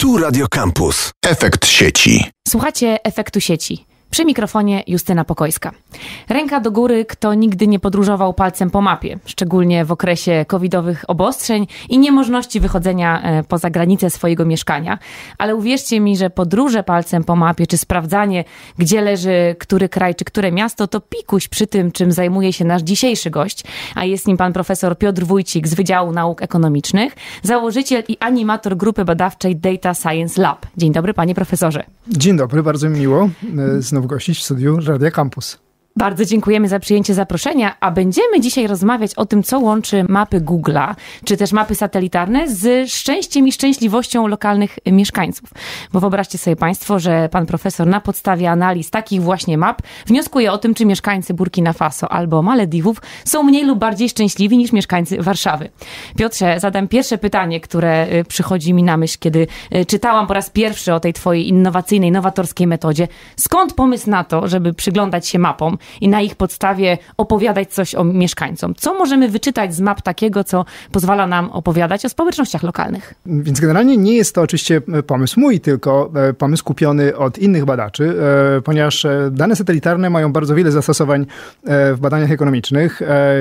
Tu Radio Campus. Efekt sieci. Słuchacie Efektu sieci. Przy mikrofonie Justyna Pokojska. Ręka do góry, kto nigdy nie podróżował palcem po mapie, szczególnie w okresie covidowych obostrzeń i niemożności wychodzenia poza granice swojego mieszkania. Ale uwierzcie mi, że podróże palcem po mapie, czy sprawdzanie, gdzie leży który kraj, czy które miasto, to pikuś przy tym, czym zajmuje się nasz dzisiejszy gość, a jest nim pan profesor Piotr Wójcik z Wydziału Nauk Ekonomicznych, założyciel i animator grupy badawczej Data Science Lab. Dzień dobry, panie profesorze. Dzień dobry, bardzo mi miło znowu gościć w studiu Radia Campus. Bardzo dziękujemy za przyjęcie zaproszenia, a będziemy dzisiaj rozmawiać o tym, co łączy mapy Google'a, czy też mapy satelitarne z szczęściem i szczęśliwością lokalnych mieszkańców. Bo wyobraźcie sobie państwo, że pan profesor na podstawie analiz takich właśnie map wnioskuje o tym, czy mieszkańcy Burkina Faso albo Malediwów są mniej lub bardziej szczęśliwi niż mieszkańcy Warszawy. Piotrze, zadam pierwsze pytanie, które przychodzi mi na myśl, kiedy czytałam po raz pierwszy o tej twojej innowacyjnej, nowatorskiej metodzie. Skąd pomysł na to, żeby przyglądać się mapom i na ich podstawie opowiadać coś o mieszkańcom? Co możemy wyczytać z map takiego, co pozwala nam opowiadać o społecznościach lokalnych? Więc generalnie nie jest to oczywiście pomysł mój, tylko pomysł kupiony od innych badaczy, ponieważ dane satelitarne mają bardzo wiele zastosowań w badaniach ekonomicznych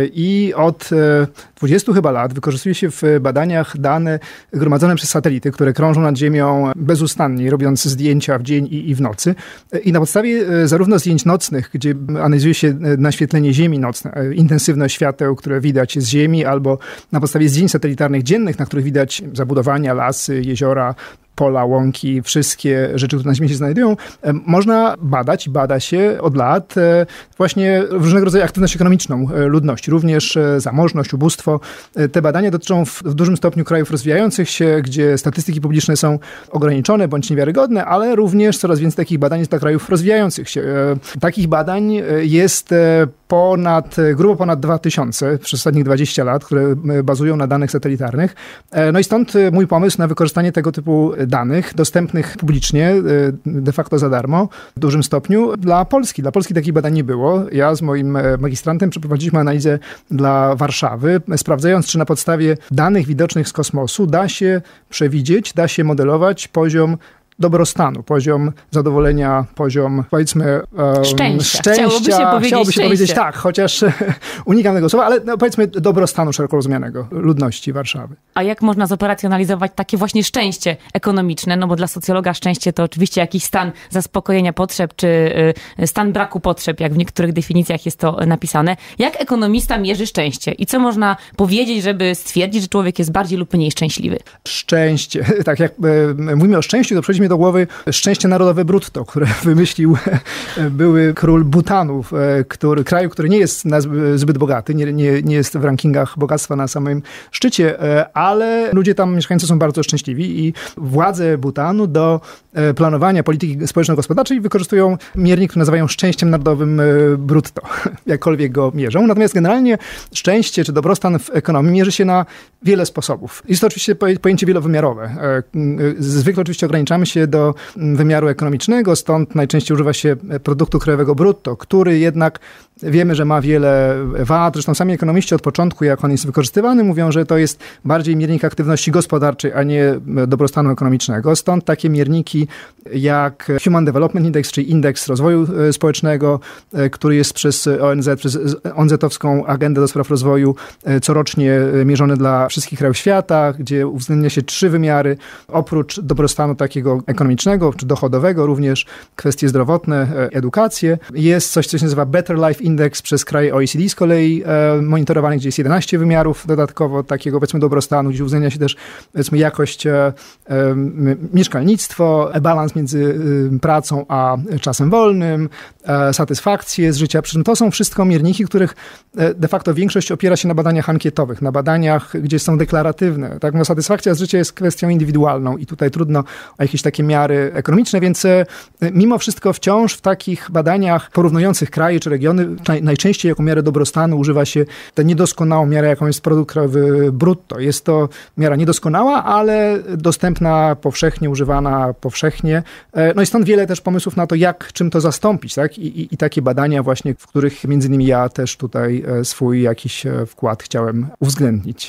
i od 20 chyba lat wykorzystuje się w badaniach dane gromadzone przez satelity, które krążą nad Ziemią bezustannie, robiąc zdjęcia w dzień i w nocy. I na podstawie zarówno zdjęć nocnych, gdzie analizuje się naświetlenie Ziemi nocne, intensywność świateł, które widać z Ziemi, albo na podstawie zdjęć satelitarnych dziennych, na których widać zabudowania, lasy, jeziora, pola, łąki, wszystkie rzeczy, które na Ziemi się znajdują, można badać i bada się od lat właśnie różnego rodzaju aktywność ekonomiczną ludności, również zamożność, ubóstwo. Te badania dotyczą w dużym stopniu krajów rozwijających się, gdzie statystyki publiczne są ograniczone bądź niewiarygodne, ale również coraz więcej takich badań jest dla krajów rozwijających się. Takich badań jest grubo ponad 2000 przez ostatnich 20 lat, które bazują na danych satelitarnych. No i stąd mój pomysł na wykorzystanie tego typu danych dostępnych publicznie, de facto za darmo, w dużym stopniu dla Polski. Dla Polski takich badań nie było. Ja z moim magistrantem przeprowadziliśmy analizę dla Warszawy, sprawdzając, czy na podstawie danych widocznych z kosmosu da się przewidzieć, da się modelować poziom dobrostanu, poziom zadowolenia, poziom, powiedzmy, szczęścia. Chciałoby się powiedzieć tak, chociaż unikam tego słowa, ale powiedzmy dobrostanu szeroko rozumianego ludności Warszawy. A jak można zoperacjonalizować takie właśnie szczęście ekonomiczne? No bo dla socjologa szczęście to oczywiście jakiś stan zaspokojenia potrzeb, czy stan braku potrzeb, jak w niektórych definicjach jest to napisane. Jak ekonomista mierzy szczęście? I co można powiedzieć, żeby stwierdzić, że człowiek jest bardziej lub mniej szczęśliwy? Szczęście. Tak jak mówimy o szczęściu, to przychodzi mi do głowy szczęście narodowe brutto, które wymyślił były król Bhutanu, kraju, który nie jest zbyt bogaty, nie jest w rankingach bogactwa na samym szczycie, ale ludzie tam, mieszkańcy są bardzo szczęśliwi i władze Bhutanu do planowania polityki społeczno-gospodarczej wykorzystują miernik, który nazywają szczęściem narodowym brutto, jakkolwiek go mierzą. Natomiast generalnie szczęście czy dobrostan w ekonomii mierzy się na wiele sposobów. Jest to oczywiście pojęcie wielowymiarowe. Zwykle oczywiście ograniczamy się do wymiaru ekonomicznego, stąd najczęściej używa się produktu krajowego brutto, który jednak wiemy, że ma wiele wad. Zresztą sami ekonomiści od początku, jak on jest wykorzystywany, mówią, że to jest bardziej miernik aktywności gospodarczej, a nie dobrostanu ekonomicznego. Stąd takie mierniki jak Human Development Index, czyli indeks rozwoju społecznego, który jest przez ONZ, przez ONZ-owską agendę do spraw rozwoju corocznie mierzony dla wszystkich krajów świata, gdzie uwzględnia się 3 wymiary. Oprócz dobrostanu takiego ekonomicznego czy dochodowego, również kwestie zdrowotne, edukację. Jest coś, co się nazywa Better Life Index przez kraje OECD z kolei monitorowanych, gdzie jest 11 wymiarów dodatkowo takiego, powiedzmy, dobrostanu, gdzie uwzględnia się też, powiedzmy, jakość mieszkalnictwo, balans między pracą a czasem wolnym, satysfakcję z życia. Przy czym to są wszystko mierniki, których de facto większość opiera się na badaniach ankietowych, na badaniach, gdzie są deklaratywne. Tak? No, satysfakcja z życia jest kwestią indywidualną i tutaj trudno o jakieś takie miary ekonomiczne, więc mimo wszystko wciąż w takich badaniach porównujących kraje czy regiony najczęściej jako miarę dobrostanu używa się tę niedoskonałą miarę, jaką jest produkt krajowy brutto. Jest to miara niedoskonała, ale dostępna powszechnie, używana powszechnie. No i stąd wiele też pomysłów na to, czym to zastąpić, tak? I takie badania właśnie, w których między innymi ja też tutaj swój jakiś wkład chciałem uwzględnić.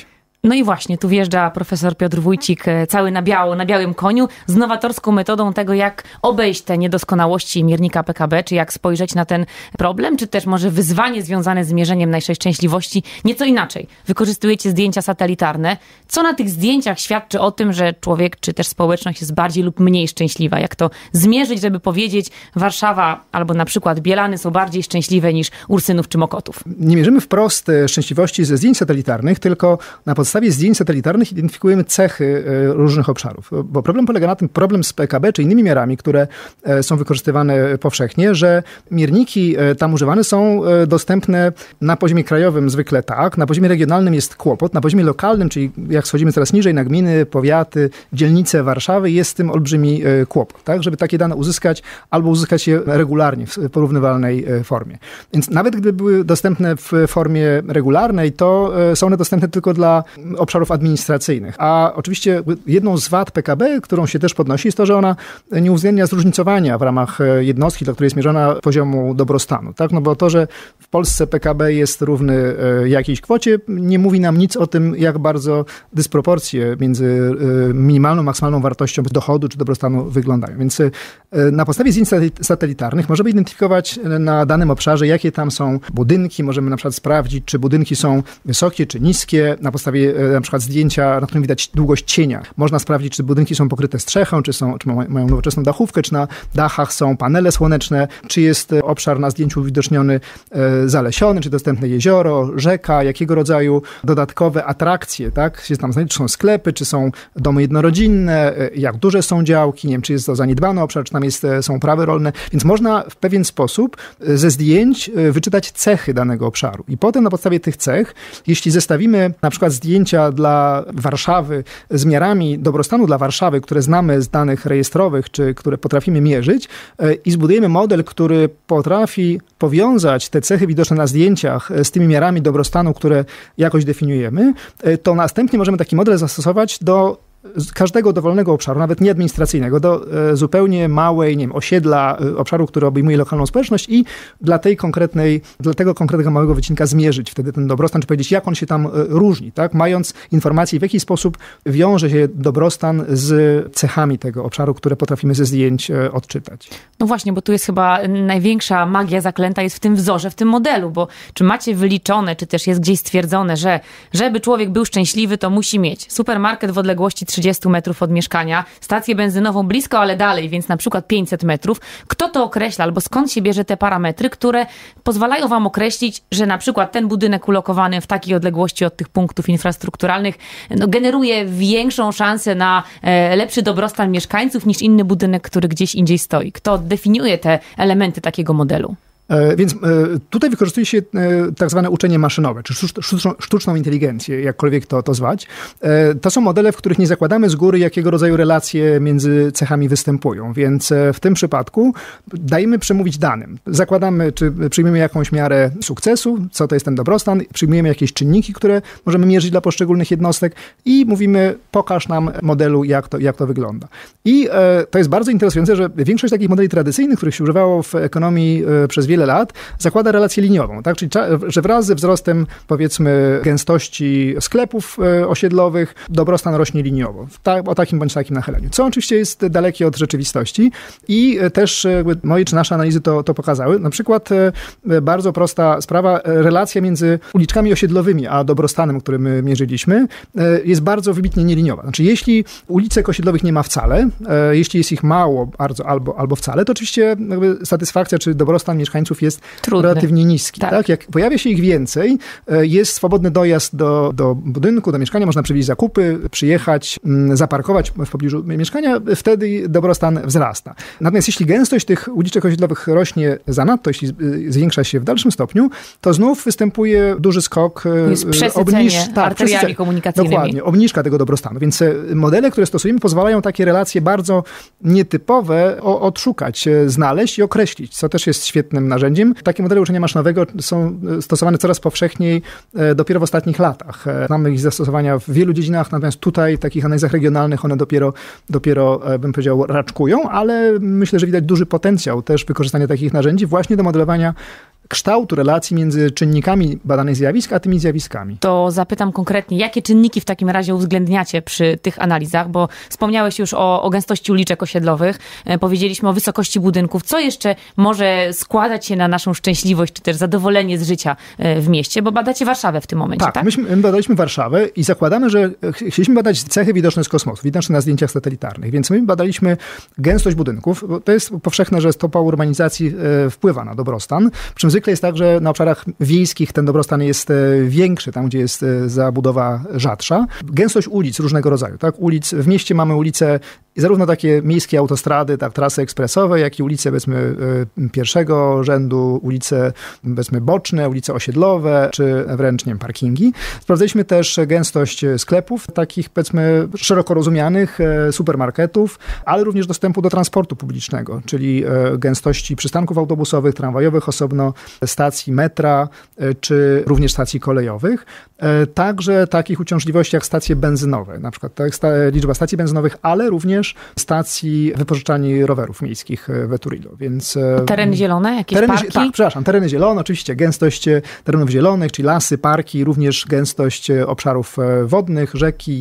No i właśnie, tu wjeżdża profesor Piotr Wójcik cały na biało, na białym koniu, z nowatorską metodą tego, jak obejść te niedoskonałości miernika PKB, czy jak spojrzeć na ten problem, czy też może wyzwanie związane z mierzeniem naszej szczęśliwości nieco inaczej. Wykorzystujecie zdjęcia satelitarne. Co na tych zdjęciach świadczy o tym, że człowiek, czy też społeczność jest bardziej lub mniej szczęśliwa? Jak to zmierzyć, żeby powiedzieć, Warszawa albo na przykład Bielany są bardziej szczęśliwe niż Ursynów czy Mokotów? Nie mierzymy wprost szczęśliwości ze zdjęć satelitarnych, tylko na podstawie zdjęć satelitarnych identyfikujemy cechy różnych obszarów. Bo problem polega na tym, problem z PKB czy innymi miarami, które są wykorzystywane powszechnie, że mierniki tam używane są dostępne na poziomie krajowym zwykle tak, na poziomie regionalnym jest kłopot, na poziomie lokalnym, czyli jak schodzimy coraz niżej na gminy, powiaty, dzielnice Warszawy, jest z tym olbrzymi kłopot, tak, żeby takie dane uzyskać albo uzyskać je regularnie w porównywalnej formie. Więc nawet gdyby były dostępne w formie regularnej, to są one dostępne tylko dla obszarów administracyjnych. A oczywiście jedną z wad PKB, którą się też podnosi, jest to, że ona nie uwzględnia zróżnicowania w ramach jednostki, dla której jest mierzona poziomu dobrostanu. Tak? No bo to, że w Polsce PKB jest równy jakiejś kwocie, nie mówi nam nic o tym, jak bardzo dysproporcje między minimalną, maksymalną wartością dochodu czy dobrostanu wyglądają. Więc na podstawie zdjęć satelitarnych możemy identyfikować na danym obszarze, jakie tam są budynki. Możemy na przykład sprawdzić, czy budynki są wysokie czy niskie. Na podstawie na przykład zdjęcia, na którym widać długość cienia. Można sprawdzić, czy budynki są pokryte strzechą, czy mają nowoczesną dachówkę, czy na dachach są panele słoneczne, czy jest obszar na zdjęciu uwidoczniony zalesiony, czy dostępne jezioro, rzeka, jakiego rodzaju dodatkowe atrakcje, tak, się tam znajdują, czy są sklepy, czy są domy jednorodzinne, jak duże są działki, nie wiem, czy jest to zaniedbany obszar, czy tam są uprawy rolne, więc można w pewien sposób ze zdjęć wyczytać cechy danego obszaru. I potem na podstawie tych cech, jeśli zestawimy na przykład zdjęcia dla Warszawy z miarami dobrostanu dla Warszawy, które znamy z danych rejestrowych, czy które potrafimy mierzyć i zbudujemy model, który potrafi powiązać te cechy widoczne na zdjęciach z tymi miarami dobrostanu, które jakoś definiujemy, to następnie możemy taki model zastosować do każdego dowolnego obszaru, nawet nieadministracyjnego, do zupełnie małej, nie wiem, osiedla, obszaru, który obejmuje lokalną społeczność i dla tego konkretnego małego wycinka zmierzyć wtedy ten dobrostan, czy powiedzieć, jak on się tam różni, tak? Mając informację, w jaki sposób wiąże się dobrostan z cechami tego obszaru, które potrafimy ze zdjęć odczytać. No właśnie, bo tu jest chyba największa magia zaklęta jest w tym wzorze, w tym modelu, bo czy macie wyliczone, czy też jest gdzieś stwierdzone, że żeby człowiek był szczęśliwy, to musi mieć supermarket w odległości 30 metrów od mieszkania, stację benzynową blisko, ale dalej, więc na przykład 500 metrów. Kto to określa, albo skąd się bierze te parametry, które pozwalają wam określić, że na przykład ten budynek ulokowany w takiej odległości od tych punktów infrastrukturalnych generuje większą szansę na lepszy dobrostan mieszkańców niż inny budynek, który gdzieś indziej stoi? Kto definiuje te elementy takiego modelu? Więc tutaj wykorzystuje się tak zwane uczenie maszynowe, czy sztuczną inteligencję, jakkolwiek to zwać. To są modele, w których nie zakładamy z góry, jakiego rodzaju relacje między cechami występują, więc w tym przypadku dajemy przemówić danym. Zakładamy, czy przyjmiemy jakąś miarę sukcesu, co to jest ten dobrostan, przyjmujemy jakieś czynniki, które możemy mierzyć dla poszczególnych jednostek i mówimy, pokaż nam modelu, jak to wygląda. I to jest bardzo interesujące, że większość takich modeli tradycyjnych, których się używało w ekonomii przez wiele lat, zakłada relację liniową, tak? Czyli że wraz ze wzrostem, powiedzmy, gęstości sklepów osiedlowych, dobrostan rośnie liniowo, o takim bądź takim nachyleniu. Co oczywiście jest dalekie od rzeczywistości i też moje czy nasze analizy to pokazały. Na przykład bardzo prosta sprawa, relacja między uliczkami osiedlowymi a dobrostanem, który my mierzyliśmy, jest bardzo wybitnie nieliniowa. Znaczy, jeśli ulicek osiedlowych nie ma wcale, jeśli jest ich mało bardzo albo wcale, to oczywiście satysfakcja czy dobrostan mieszkańców jest relatywnie niski. Tak? Jak pojawia się ich więcej, jest swobodny dojazd do budynku, do mieszkania, można przywieźć zakupy, przyjechać, zaparkować w pobliżu mieszkania, wtedy dobrostan wzrasta. Natomiast jeśli gęstość tych uliczek osiedlowych rośnie zanadto, jeśli zwiększa się w dalszym stopniu, to znów występuje duży skok. Jest przesycenie arteriami komunikacyjnymi. Dokładnie, obniżka tego dobrostanu. Więc modele, które stosujemy, pozwalają takie relacje bardzo nietypowe odszukać, znaleźć i określić, co też jest świetnym narzędziem. Takie modele uczenia maszynowego są stosowane coraz powszechniej dopiero w ostatnich latach. Mamy ich zastosowania w wielu dziedzinach, natomiast tutaj w takich analizach regionalnych one dopiero bym powiedział, raczkują, ale myślę, że widać duży potencjał też wykorzystania takich narzędzi właśnie do modelowania kształtu relacji między czynnikami badanych zjawisk, a tymi zjawiskami. To zapytam konkretnie, jakie czynniki w takim razie uwzględniacie przy tych analizach, bo wspomniałeś już o gęstości uliczek osiedlowych, powiedzieliśmy o wysokości budynków. Co jeszcze może składać się na naszą szczęśliwość, czy też zadowolenie z życia w mieście? Bo badacie Warszawę w tym momencie, tak? My badaliśmy Warszawę i zakładamy, że chcieliśmy badać cechy widoczne z kosmosu, widoczne na zdjęciach satelitarnych, więc my badaliśmy gęstość budynków. Bo to jest powszechne, że stopa urbanizacji wpływa na dobrostan. Przy czym zwykle jest tak, że na obszarach wiejskich ten dobrostan jest większy, tam gdzie jest zabudowa rzadsza. Gęstość ulic różnego rodzaju, tak? W mieście mamy ulice, zarówno takie miejskie autostrady, tak, trasy ekspresowe, jak i ulice, powiedzmy, pierwszego rzędu, ulice, powiedzmy, boczne, ulice osiedlowe, czy wręcz, nie wiem, parkingi. Sprawdzaliśmy też gęstość sklepów, takich, powiedzmy, szeroko rozumianych, supermarketów, ale również dostępu do transportu publicznego, czyli gęstości przystanków autobusowych, tramwajowych osobno, stacji metra, czy również stacji kolejowych. Także takich uciążliwości jak stacje benzynowe, na przykład liczba stacji benzynowych, ale również stacji wypożyczalni rowerów miejskich w Eturillo. Więc tereny zielone, jakieś parki? Tak, przepraszam, tereny zielone, oczywiście gęstość terenów zielonych, czyli lasy, parki, również gęstość obszarów wodnych, rzeki,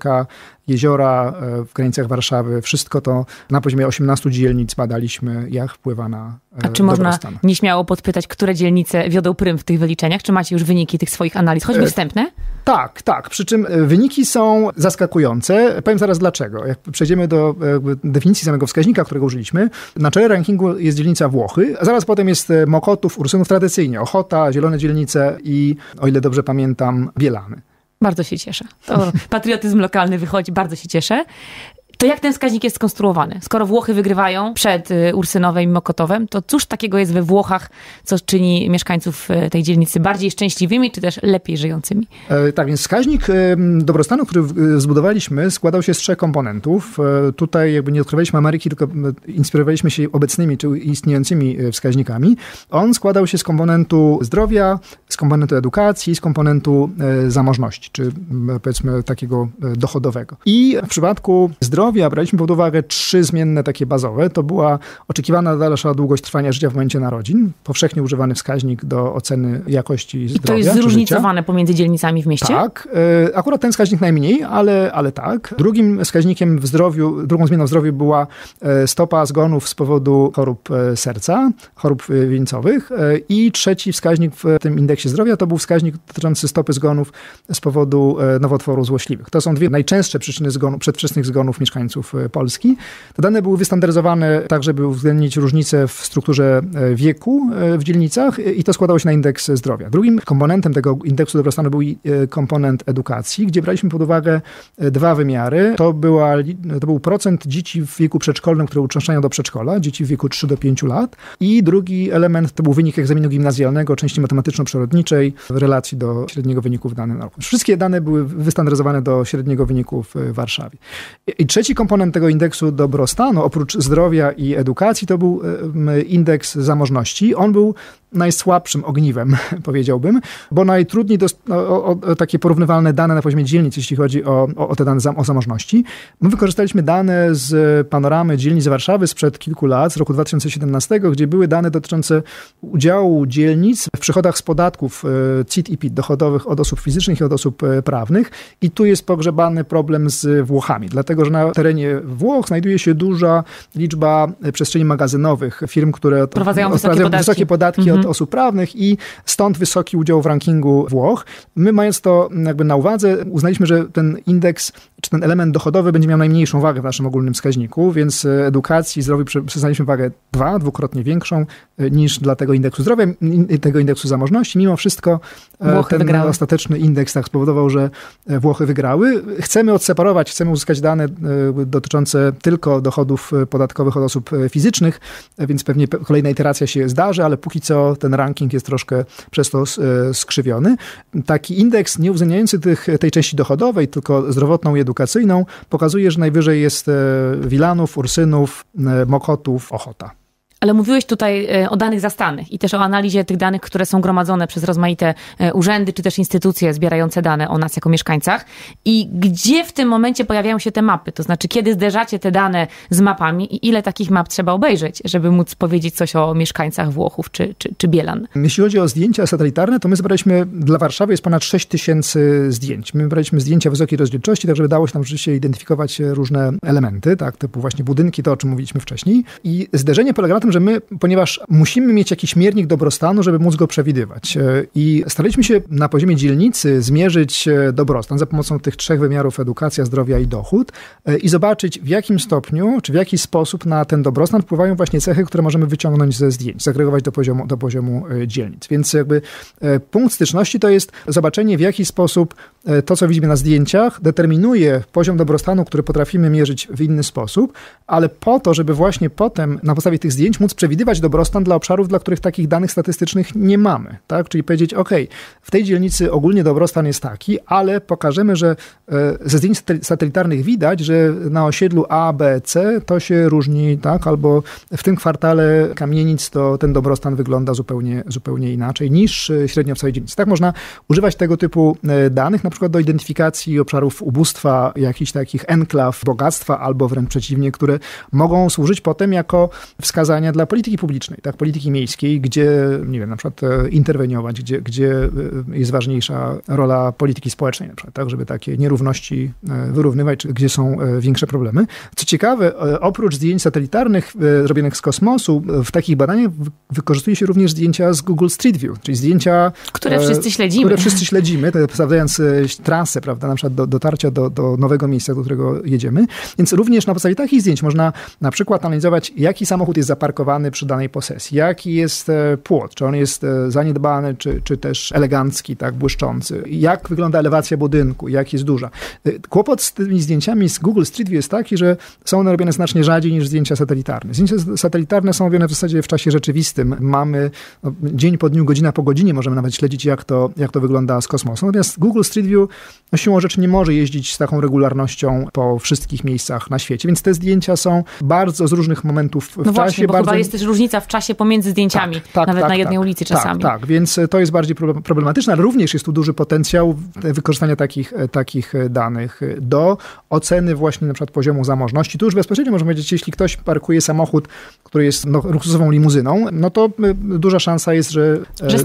jeziora w granicach Warszawy. Wszystko to na poziomie 18 dzielnic badaliśmy, jak wpływa na A czy można nieśmiało podpytać, które dzielnice wiodą prym w tych wyliczeniach? Czy macie już wyniki tych swoich analiz, choćby wstępne? Tak. Przy czym wyniki są zaskakujące. Powiem zaraz dlaczego. Jak przejdziemy do definicji samego wskaźnika, którego użyliśmy, na czele rankingu jest dzielnica Włochy, a zaraz potem jest Mokotów, Ursynów tradycyjnie, Ochota, Zielone Dzielnice i, o ile dobrze pamiętam, Bielany. Bardzo się cieszę. To patriotyzm lokalny wychodzi, bardzo się cieszę. To jak ten wskaźnik jest skonstruowany? Skoro Włochy wygrywają przed Ursynowem i Mokotowem, to cóż takiego jest we Włochach, co czyni mieszkańców tej dzielnicy bardziej szczęśliwymi, czy też lepiej żyjącymi? Tak, więc wskaźnik dobrostanu, który zbudowaliśmy, składał się z 3 komponentów. Tutaj jakby nie odkrywaliśmy Ameryki, tylko inspirowaliśmy się obecnymi czy istniejącymi wskaźnikami. On składał się z komponentu zdrowia, z komponentu edukacji, z komponentu zamożności, czy powiedzmy takiego dochodowego. I w przypadku zdrowia braliśmy pod uwagę 3 zmienne takie bazowe. To była oczekiwana dalsza długość trwania życia w momencie narodzin, powszechnie używany wskaźnik do oceny jakości zdrowia. I to jest zróżnicowane pomiędzy dzielnicami w mieście? Tak. Akurat ten wskaźnik najmniej, ale tak. Drugim wskaźnikiem w zdrowiu, drugą zmianą w zdrowiu była stopa zgonów z powodu chorób serca, chorób wieńcowych. I trzeci wskaźnik w tym indeksie zdrowia to był wskaźnik dotyczący stopy zgonów z powodu nowotworów złośliwych. To są 2 najczęstsze przyczyny przedwczesnych zgonów mieszkańców Polski. Te dane były wystandaryzowane tak, żeby uwzględnić różnice w strukturze wieku w dzielnicach i to składało się na indeks zdrowia. Drugim komponentem tego indeksu dobrostanu był komponent edukacji, gdzie braliśmy pod uwagę 2 wymiary. To był procent dzieci w wieku przedszkolnym, które uczęszczają do przedszkola, dzieci w wieku 3 do 5 lat. I drugi element to był wynik egzaminu gimnazjalnego, części matematyczno-przyrodniczej w relacji do średniego wyniku w danym roku. Wszystkie dane były wystandaryzowane do średniego wyniku w Warszawie. I trzeci komponent tego indeksu dobrostanu, oprócz zdrowia i edukacji, to był indeks zamożności. On był najsłabszym ogniwem, powiedziałbym, bo najtrudniej o takie porównywalne dane na poziomie dzielnic, jeśli chodzi o te dane o zamożności. My wykorzystaliśmy dane z panoramy dzielnic Warszawy sprzed kilku lat, z roku 2017, gdzie były dane dotyczące udziału dzielnic w przychodach z podatków CIT i PIT dochodowych od osób fizycznych i od osób prawnych. I tu jest pogrzebany problem z Włochami, dlatego że na terenie Włoch znajduje się duża liczba przestrzeni magazynowych, firm, które wprowadzają wysokie podatki od osób prawnych i stąd wysoki udział w rankingu Włoch. My, mając to jakby na uwadze, uznaliśmy, że ten indeks czy ten element dochodowy będzie miał najmniejszą wagę w naszym ogólnym wskaźniku, więc edukacji i zdrowiu przyznaliśmy wagę 2-dwukrotnie większą niż dla tego indeksu zdrowia, tego indeksu zamożności. Mimo wszystko ten ostateczny indeks tak spowodował, że Włochy wygrały. Chcemy uzyskać dane dotyczące tylko dochodów podatkowych od osób fizycznych, więc pewnie kolejna iteracja się zdarzy, ale póki co ten ranking jest troszkę przez to skrzywiony. Taki indeks nie uwzględniający tej części dochodowej, tylko zdrowotną i edukacyjną, pokazuje, że najwyżej jest Wilanów, Ursynów, Mokotów, Ochota. Ale mówiłeś tutaj o danych zastanych i też o analizie tych danych, które są gromadzone przez rozmaite urzędy czy też instytucje zbierające dane o nas jako mieszkańcach. I gdzie w tym momencie pojawiają się te mapy? To znaczy, kiedy zderzacie te dane z mapami i ile takich map trzeba obejrzeć, żeby móc powiedzieć coś o mieszkańcach Włochów czy Bielan? Jeśli chodzi o zdjęcia satelitarne, to my zebraliśmy, dla Warszawy jest ponad 6000 zdjęć. My braliśmy zdjęcia wysokiej rozdzielczości, tak żeby dało się tam rzeczywiście identyfikować różne elementy, tak, typu właśnie budynki, to o czym mówiliśmy wcześniej. I zderzenie polega na tym, że my, ponieważ musimy mieć jakiś miernik dobrostanu, żeby móc go przewidywać. I staraliśmy się na poziomie dzielnicy zmierzyć dobrostan za pomocą tych 3 wymiarów: edukacja, zdrowia i dochód i zobaczyć, w jakim stopniu, czy w jaki sposób na ten dobrostan wpływają właśnie cechy, które możemy wyciągnąć ze zdjęć, zagregować do poziomu dzielnic. Więc jakby punkt styczności to jest zobaczenie, w jaki sposób to, co widzimy na zdjęciach, determinuje poziom dobrostanu, który potrafimy mierzyć w inny sposób, ale po to, żeby właśnie potem na podstawie tych zdjęć móc przewidywać dobrostan dla obszarów, dla których takich danych statystycznych nie mamy. Tak? Czyli powiedzieć, w tej dzielnicy ogólnie dobrostan jest taki, ale pokażemy, że ze zdjęć satelitarnych widać, że na osiedlu A, B, C to się różni, tak? Albo w tym kwartale kamienic to ten dobrostan wygląda zupełnie inaczej niż średnio w całej dzielnicy. Tak można używać tego typu danych, na przykład do identyfikacji obszarów ubóstwa, jakichś takich enklaw bogactwa, albo wręcz przeciwnie, które mogą służyć potem jako wskazania dla polityki publicznej, tak? Polityki miejskiej, gdzie, nie wiem, na przykład interweniować, gdzie jest ważniejsza rola polityki społecznej, na przykład, tak? Żeby takie nierówności wyrównywać, czy gdzie są większe problemy. Co ciekawe, oprócz zdjęć satelitarnych robionych z kosmosu, w takich badaniach wykorzystuje się również zdjęcia z Google Street View, czyli zdjęcia, które wszyscy śledzimy, stawiając trasę, prawda, na przykład dotarcia do nowego miejsca, do którego jedziemy. Więc również na podstawie takich zdjęć można na przykład analizować, jaki samochód jest zaparkowany przy danej posesji, jaki jest płot, czy on jest zaniedbany, czy też elegancki, tak, błyszczący, jak wygląda elewacja budynku, jak jest duża. Kłopot z tymi zdjęciami z Google Street View jest taki, że są one robione znacznie rzadziej niż zdjęcia satelitarne. Zdjęcia satelitarne są robione w zasadzie w czasie rzeczywistym. Mamy dzień po dniu, godzina po godzinie możemy nawet śledzić, jak to wygląda z kosmosu. Natomiast Google Street View siłą rzeczy nie może jeździć z taką regularnością po wszystkich miejscach na świecie, więc te zdjęcia są bardzo z różnych momentów w czasie. Właśnie, bo chyba jest też różnica w czasie pomiędzy zdjęciami, nawet na jednej ulicy czasami. Tak, więc to jest bardziej problematyczne, ale również jest tu duży potencjał wykorzystania takich danych do oceny właśnie na przykład poziomu zamożności. Tu już bezpośrednio możemy powiedzieć, jeśli ktoś parkuje samochód, który jest luksusową limuzyną, no to duża szansa jest, że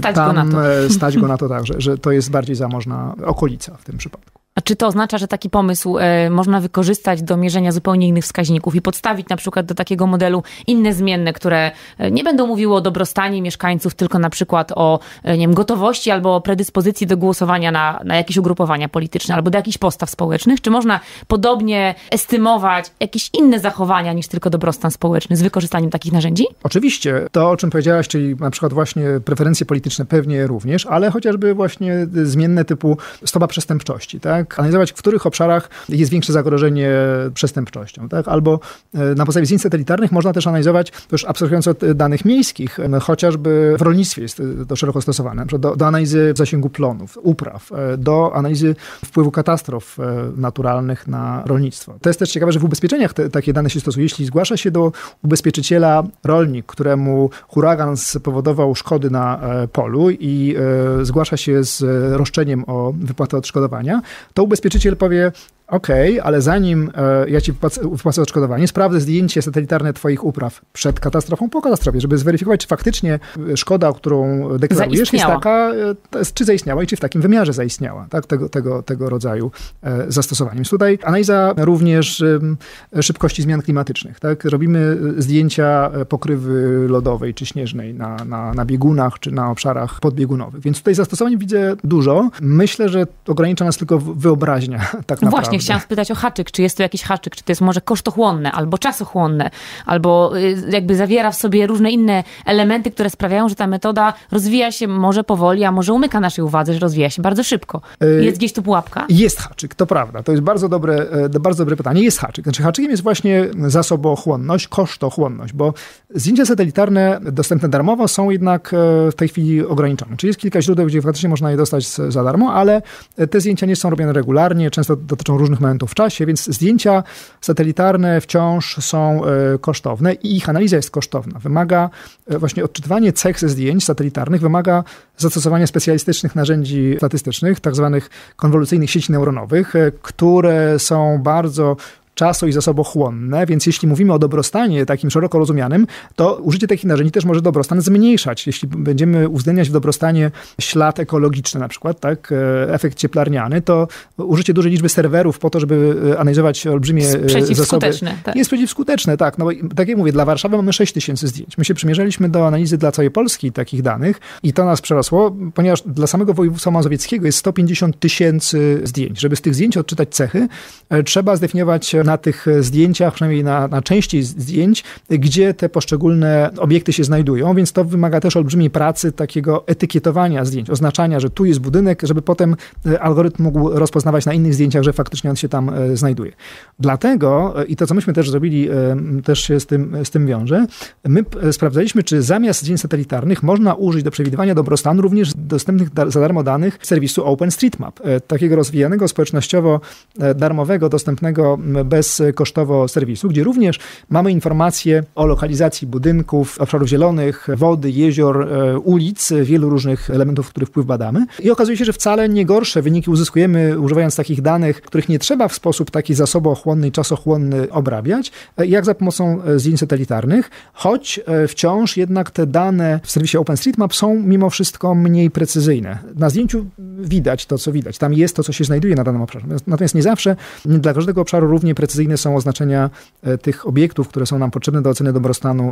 stać go na to, tak, że to jest bardziej zamożna okolica w tym przypadku. A czy to oznacza, że taki pomysł można wykorzystać do mierzenia zupełnie innych wskaźników i podstawić na przykład do takiego modelu inne zmienne, które nie będą mówiły o dobrostanie mieszkańców, tylko na przykład o, nie wiem, gotowości albo o predyspozycji do głosowania na jakieś ugrupowania polityczne albo do jakichś postaw społecznych? Czy można podobnie estymować jakieś inne zachowania niż tylko dobrostan społeczny z wykorzystaniem takich narzędzi? Oczywiście. To, o czym powiedziałaś, czyli na przykład właśnie preferencje polityczne pewnie również, ale chociażby właśnie zmienne typu stopa przestępczości, tak? Analizować, w których obszarach jest większe zagrożenie przestępczością, tak? Albo na podstawie zdjęć satelitarnych można też analizować, już abstrahując od danych miejskich, chociażby w rolnictwie jest to szeroko stosowane, do analizy zasięgu plonów, upraw, do analizy wpływu katastrof naturalnych na rolnictwo. To jest też ciekawe, że w ubezpieczeniach takie dane się stosuje. Jeśli zgłasza się do ubezpieczyciela rolnik, któremu huragan spowodował szkody na polu i zgłasza się z roszczeniem o wypłatę odszkodowania, to ubezpieczyciel powie: okej, ale zanim ja ci wypłacę odszkodowanie, sprawdzę zdjęcie satelitarne twoich upraw przed katastrofą, po katastrofie, żeby zweryfikować, czy faktycznie szkoda, którą deklarujesz, jest taka, czy zaistniała i czy w takim wymiarze zaistniała, tak? Tego rodzaju zastosowaniem. Więc tutaj analiza również szybkości zmian klimatycznych. Tak? Robimy zdjęcia pokrywy lodowej czy śnieżnej na biegunach, czy na obszarach podbiegunowych. Więc tutaj zastosowań widzę dużo. Myślę, że ogranicza nas tylko wyobraźnia, tak naprawdę. Właśnie, chciałam spytać o haczyk. Czy jest to jakiś haczyk? Czy to jest może kosztochłonne, albo czasochłonne, albo jakby zawiera w sobie różne inne elementy, które sprawiają, że ta metoda rozwija się może powoli, a może umyka naszej uwadze, że rozwija się bardzo szybko. Jest gdzieś tu pułapka? Jest haczyk, to prawda. To jest bardzo dobre pytanie. Jest haczyk. Znaczy haczykiem jest właśnie zasobochłonność, kosztochłonność, bo Zdjęcia satelitarne dostępne darmowo są jednak w tej chwili ograniczone. Czyli jest kilka źródeł, gdzie faktycznie można je dostać za darmo, ale te zdjęcia nie są robione regularnie, często dotyczą różnych momentów w czasie, więc zdjęcia satelitarne wciąż są kosztowne i ich analiza jest kosztowna. Wymaga właśnie odczytywanie cech ze zdjęć satelitarnych, wymaga zastosowania specjalistycznych narzędzi statystycznych, tak zwanych konwolucyjnych sieci neuronowych, które są bardzo czaso- i zasobochłonne, więc jeśli mówimy o dobrostanie takim szeroko rozumianym, to użycie takich narzędzi też może dobrostan zmniejszać. Jeśli będziemy uwzględniać w dobrostanie ślad ekologiczny na przykład, tak, efekt cieplarniany, to użycie dużej liczby serwerów po to, żeby analizować olbrzymie zasoby jest przeciwskuteczne. Tak, no bo tak jak mówię, dla Warszawy mamy 6 000 zdjęć. My się przymierzaliśmy do analizy dla całej Polski takich danych i to nas przerosło, ponieważ dla samego województwa mazowieckiego jest 150 000 zdjęć. Żeby z tych zdjęć odczytać cechy, trzeba zdefiniować na tych zdjęciach, przynajmniej na części zdjęć, gdzie te poszczególne obiekty się znajdują, więc to wymaga też olbrzymiej pracy takiego etykietowania zdjęć, oznaczania, że tu jest budynek, żeby potem algorytm mógł rozpoznawać na innych zdjęciach, że faktycznie on się tam znajduje. Dlatego, i to co myśmy też zrobili, też się z tym wiąże, my sprawdzaliśmy, czy zamiast zdjęć satelitarnych można użyć do przewidywania dobrostanu również dostępnych za darmo danych serwisu OpenStreetMap, takiego rozwijanego społecznościowo darmowego, dostępnego bezkosztowo serwisu, gdzie również mamy informacje o lokalizacji budynków, obszarów zielonych, wody, jezior, ulic, wielu różnych elementów, których wpływ badamy. I okazuje się, że wcale nie gorsze wyniki uzyskujemy używając takich danych, których nie trzeba w sposób taki zasobochłonny i czasochłonny obrabiać, jak za pomocą zdjęć satelitarnych, choć wciąż jednak te dane w serwisie OpenStreetMap są mimo wszystko mniej precyzyjne. Na zdjęciu widać to, co widać. Tam jest to, co się znajduje na danym obszarze. Natomiast nie zawsze, nie dla każdego obszaru równie precyzyjne są oznaczenia tych obiektów, które są nam potrzebne do oceny dobrostanu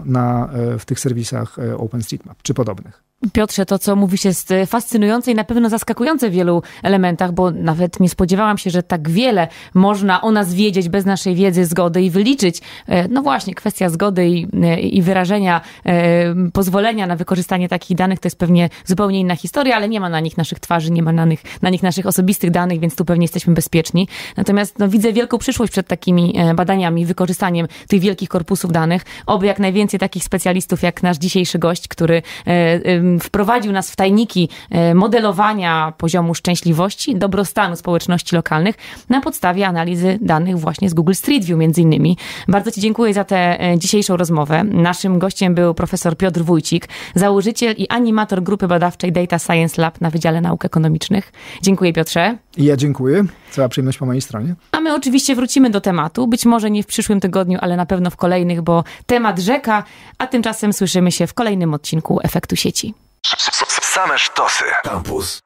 w tych serwisach OpenStreetMap czy podobnych. Piotrze, to co mówisz jest fascynujące i na pewno zaskakujące w wielu elementach, bo nawet nie spodziewałam się, że tak wiele można o nas wiedzieć bez naszej wiedzy, zgody i wyliczyć. No właśnie, kwestia zgody i wyrażenia pozwolenia na wykorzystanie takich danych to jest pewnie zupełnie inna historia, ale nie ma na nich naszych twarzy, nie ma na nich naszych osobistych danych, więc tu pewnie jesteśmy bezpieczni. Natomiast widzę wielką przyszłość przed takimi badaniami, wykorzystaniem tych wielkich korpusów danych. Oby jak najwięcej takich specjalistów jak nasz dzisiejszy gość, który wprowadził nas w tajniki modelowania poziomu szczęśliwości, dobrostanu społeczności lokalnych na podstawie analizy danych właśnie z Google Street View między innymi. Bardzo Ci dziękuję za tę dzisiejszą rozmowę. Naszym gościem był profesor Piotr Wójcik, założyciel i animator grupy badawczej Data Science Lab na Wydziale Nauk Ekonomicznych. Dziękuję, Piotrze. Ja dziękuję. Cała przyjemność po mojej stronie. A my oczywiście wrócimy do tematu. Być może nie w przyszłym tygodniu, ale na pewno w kolejnych, bo temat rzeka, a tymczasem słyszymy się w kolejnym odcinku Efektu Sieci. Same sztosy. Campus.